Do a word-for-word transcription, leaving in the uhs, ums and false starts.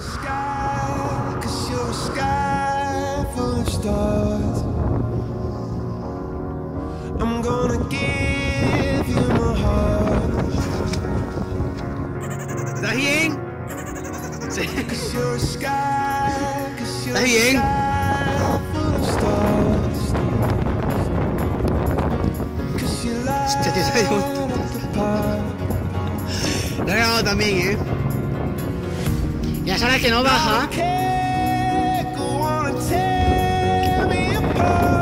¿Estás bien? Sí. ¿Estás bien? Hostia, tío, ¿sabes? Lo he grabado también, ¿eh? Ya sabes que no baja.